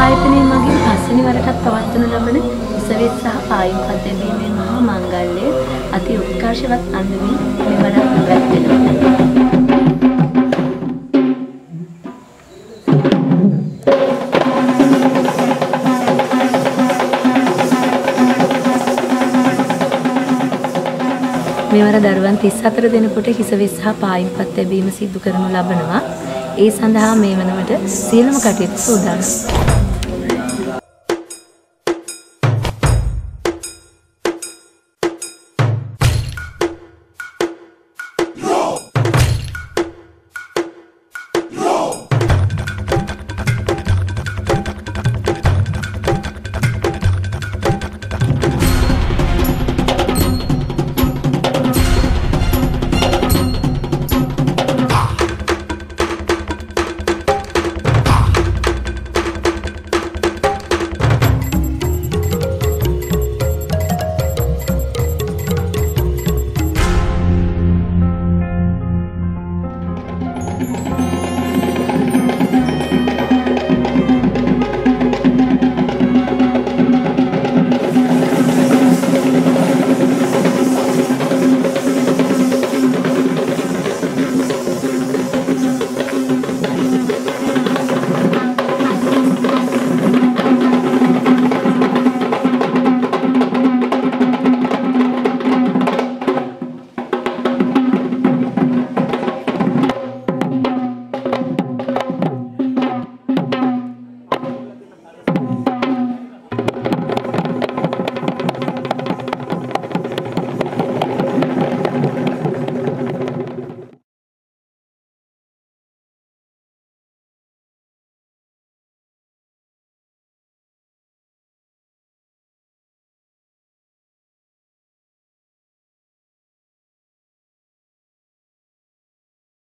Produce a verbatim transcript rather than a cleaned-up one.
ආයතනයේ මගින් පස්වෙනි වරටත් පවත්වනු ලබන ඉසවෙස් සහ පායින්පත් ලැබීමේ මහා මංගල්‍යය අති උත්කර්ෂවත් අන්දමින් මෙවර පැවැත්වෙනවා. මෙවර දරුවන් තිස් හතර දෙනෙකුට හිසවෙස් සහ පායින්පත් ලැබීම සිදු කරනු ලබනවා. ඒ සඳහා මේ වන විට සියලුම කටයුතු සූදානම්.